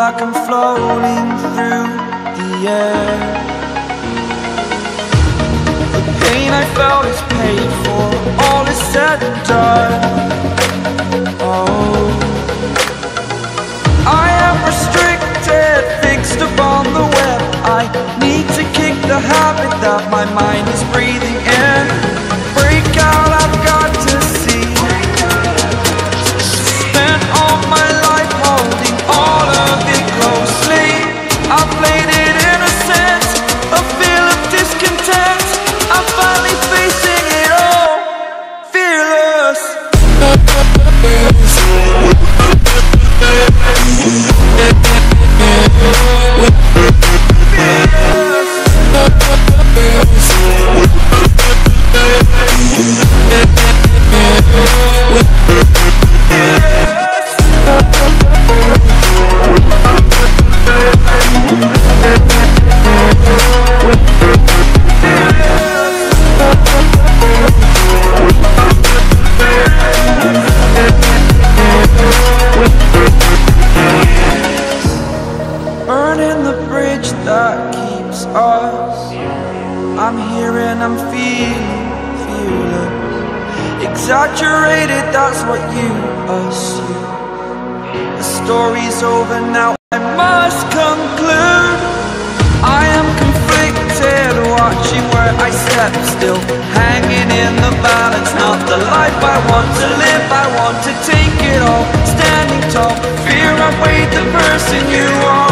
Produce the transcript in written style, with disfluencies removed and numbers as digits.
like I'm floating through the air. The pain I felt is paid for, all is said and done. Oh, I am restricted, fixed upon the web. I need to kick the habit that my mind is breathing in. Break out, I've got to see. Spent all my life holding all of it closely. I played it innocent, a feel of discontent. I'm finally facing it all, fearless. Burning the bridge that keeps us. I'm here and I'm feeling fearless. Exaggerated, that's what you assume. The story's over now, I must conclude. I am conflicted, watching where I step still, hanging in the balance. Not the life I want to live, I want to take it all. Standing tall, fear I weighed the person you are.